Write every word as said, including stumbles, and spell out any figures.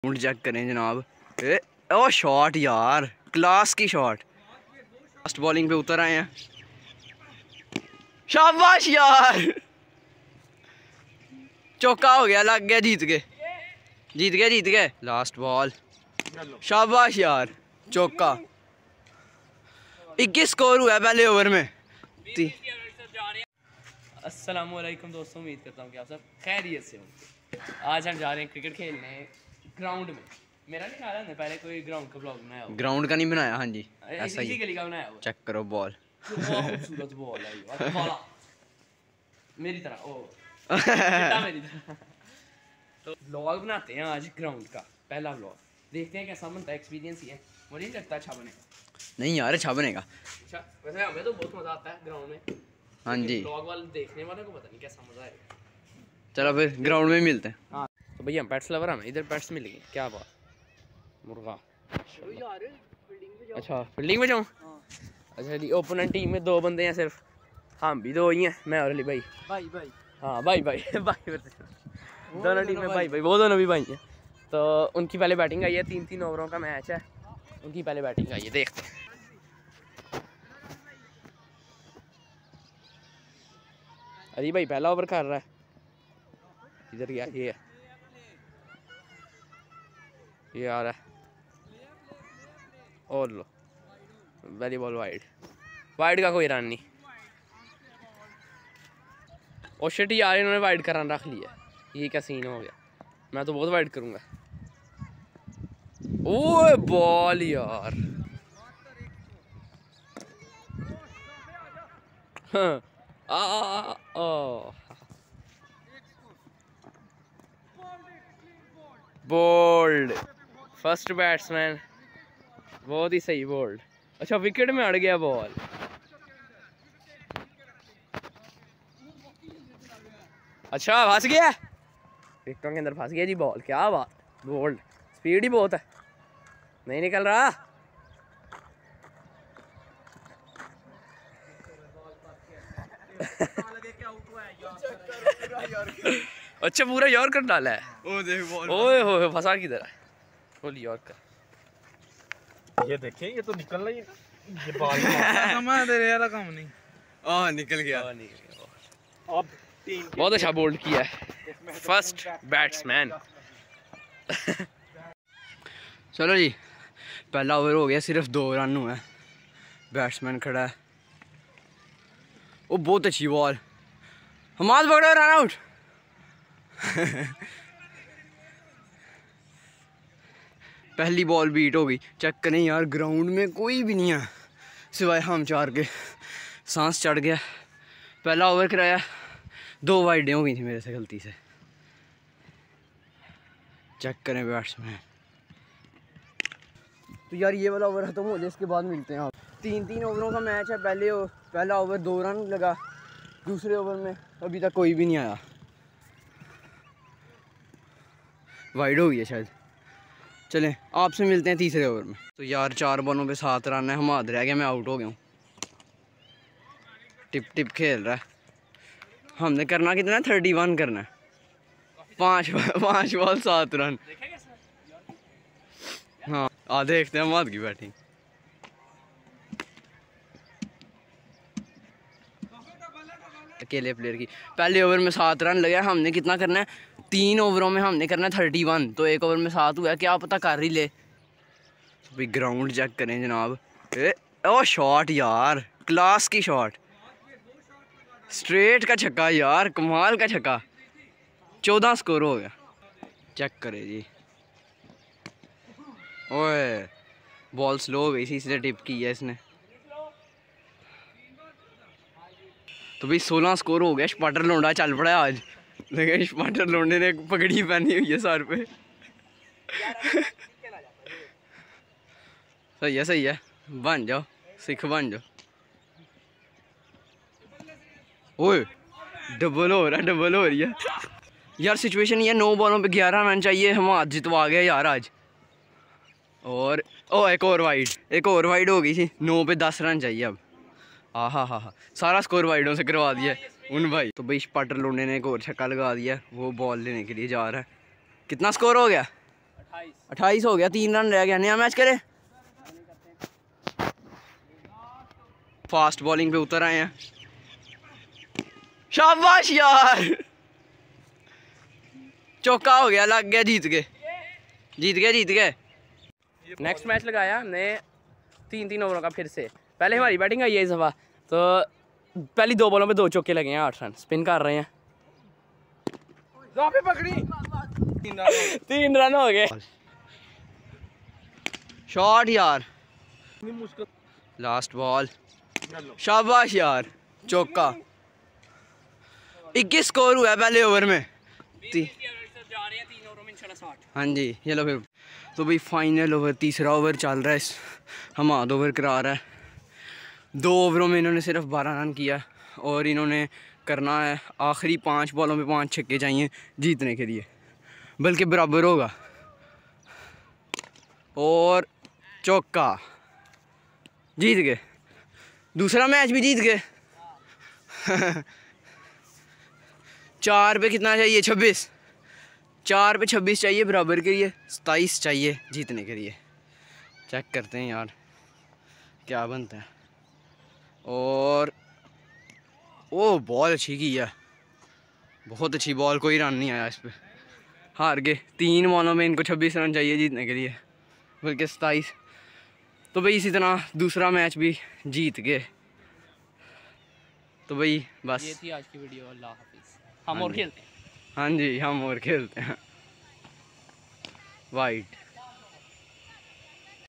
Check करें जनाब। ए, ओ शॉट यार, क्लास की शॉट। फास्ट बॉलिंग पे उतर आए हैं। शाबाश यार, चौका हो गया, लग गया, जीत गए जीत गए जीत गए लास्ट बॉल। शाबाश यार, चौका। इक्कीस स्कोर हुआ है पहले ओवर में। अस्सलामुअलैकुम दोस्तों, उम्मीद करता हूँ कि आप सब खैरियत से होंगे। आज हम जा रहे हैं क्रिकेट खेलने ग्राउंड में। मेरा नहीं ख्याल है पहले कोई ग्राउंड का ब्लॉग बनाया हो। ग्राउंड का नहीं बनाया, हाँ जी ऐसा इसी गली का बनाया हुआ। चेक करो बॉल, खूबसूरत बॉल है यार, मेरी तरह ओ मेरी तरह। तो ब्लॉग बनाते हैं आज ग्राउंड का, पहला ब्लॉग। देखते हैं कैसा बनता है, एक्सपीरियंस ही है। मुझे नहीं लगता अच्छा बनेगा। नहीं यार अच्छा बनेगा। अच्छा वैसे हमें तो बहुत मज़ा आता है ग्राउंड में। हाँ जी, ब्लॉग वाले देखने वाले को पता नहीं कैसा मज़ा आएगा। चलो फिर ग्राउंड में मिलते हैं। हाँ तो भैया हम पेट्स लवर, हमें इधर पेट्स मिलेंगे। क्या बात, मुर्गा। अच्छा फील्डिंग में जाऊँ? अच्छा जी, ओपोनेंट टीम में दो बंदे हैं सिर्फ, हम भी दो ही हैं, मैं और अली भाई। भाई भाई हाँ भाई भाई भाई दोनों टीम में भाई भाई, वो दोनों भी भाई हैं। तो उनकी पहले बैटिंग आई है, तीन तीन ओवरों का मैच है, उनकी पहले बैटिंग आई है, देखते हैं। अली भाई पहला ओवर कर रहा है, इधर गया, ये है, ये आ रहा है, और लो वेरी बॉल वाइड, वाइड का कोई रन नहीं। और शिट यार, इन्होंने वाइड का रन रख लिया, ये क्या सीन हो गया। मैं तो बहुत वाइड करूँगा। ओए बॉल यार, हाँ आ, आ, आ, आ, बोल्ड फर्स्ट बैट्समैन, बहुत ही सही बोल्ड। अच्छा विकेट में अड़ गया बॉल। अच्छा फंस गया, विकेटों के अंदर फंस गया जी बॉल। क्या बात, बोल्ड, स्पीड ही बहुत है, नहीं निकल रहा। अच्छा पूरा यॉर्कर डाला है। ओ देख बॉल, ओए होए फंसा किधर है, फुल यॉर्कर। ये देखें, ये तो निकल रही है, ये बॉल कमाल तेरे वाला काम नहीं। आ निकल गया। अब तीन बहुत अच्छा बोल्ड किया है फर्स्ट बैट्समैन। चलो जी, पहला ओवर हो गया, सिर्फ दो रन हुए हैं। बैट्समैन खड़ा है, वो बहुत अच्छी बॉल, हमाद पकड़ो, रन आउट। पहली बॉल बीट हो गई। चेक करें यार, ग्राउंड में कोई भी नहीं है सिवाय हम चार के। सांस चढ़ गया। पहला ओवर कराया, दो वाइडें हो गई थी मेरे से गलती से। चेक करें बैट्समैन। तो यार ये वाला ओवर खत्म हो जाए, इसके बाद मिलते हैं आप। तीन तीन ओवरों का मैच है। पहले ओ, पहला ओवर दो रन लगा, दूसरे ओवर में अभी तक कोई भी नहीं आया, वाइड हो गई है शायद। चलें आपसे मिलते हैं तीसरे ओवर में। तो यार चार बॉलों पे सात रन है, हमाद रह गया, मैं आउट हो गया हूँ। टिप टिप खेल रहा है। हमने करना कितना है, थर्टी वन करना है। पाँच पाँच बॉल सात रन। हाँ आ देखते हैं हमाद की बैटिंग। अकेले प्लेयर की पहले ओवर में सात रन लगे। हमने कितना करना है, तीन ओवरों में हमने करना है थर्टी वन। तो एक ओवर में सात हुआ है, क्या पता कर ही ले। तो भाई ग्राउंड चेक करें जनाब। ए, ओ शॉट यार, क्लास की शॉट, स्ट्रेट का छक्का यार, कमाल का छक्का। चौदह स्कोर हो गया। चेक करें जी। ओए बॉल स्लो हो गई थी, इसलिए टिप की है इसने। तो भाई सोलह स्कोर हो गया। स्पाटर लोंडा चल पड़ा है आज, लेकिन स्पाटर लोंडे ने पगड़ी पहनी हुई है सर पे। सही है सही है, बन जाओ, सिख बन जाओ। ओए डबल हो रहा है, डबल हो रही है यार। सिचुएशन ये, नौ बॉलों पे ग्यारह रन चाहिए, हम आज जितवा गए यार आज। और ओ एक और वाइड, एक और वाइड हो गई थी। नौ पे दस रन चाहिए अब। हाँ हाँ हाँ हाँ सारा स्कोर वाइडों से करवा दिया उन भाई। तो भाई स्पाटर लोने ने एक और छक्का लगा दिया, वो बॉल लेने के लिए जा रहा है। कितना स्कोर हो गया, अट्ठाईस हो गया, तीन रन रह गया, नया मैच करे। फास्ट बॉलिंग पे उतर आए हैं, शाबाश यार, चौका हो गया, लग गया, जीत गए जीत गए जीत गए। नेक्स्ट मैच लगाया हमने तीन तीन ओवरों का फिर से। पहले हमारी बैटिंग आई है इस दफ़ा, तो पहली दो बॉलों पे दो चौके लगे हैं, आठ रन स्पिन कर रहे हैं, पकड़ी तीन रन हो गए। शॉट यार, लास्ट बॉल, शाबाश यार, चौका। इक्कीस स्कोर हुआ है पहले ओवर में। हाँ जी, ये लो फिर। तो भाई फाइनल ओवर, तीसरा ओवर चल रहा है, इस हमाद ओवर करा रहा है। दो ओवरों में इन्होंने सिर्फ बारह रन किया और इन्होंने करना है आखिरी पांच बॉलों में पांच छक्के चाहिए जीतने के लिए, बल्कि बराबर होगा। और चौका, जीत गए, दूसरा मैच भी जीत गए। चार पे कितना चाहिए, छब्बीस, चार पे छब्बीस चाहिए बराबर के लिए, सताईस चाहिए जीतने के लिए। चेक करते हैं यार क्या बनता है। और ओ बॉल अच्छी की है, बहुत अच्छी बॉल, कोई रन नहीं आया इस पर, हार गए। तीन बॉलों में इनको छब्बीस रन चाहिए जीतने के लिए, बल्कि सताईस। तो भाई इसी तरह दूसरा मैच भी जीत गए। तो भाई बस ये थी आज की वीडियो, अल्लाह हाफिज़। हम और खेलते हैं। हाँ जी, हम और खेलते हैं वाइट।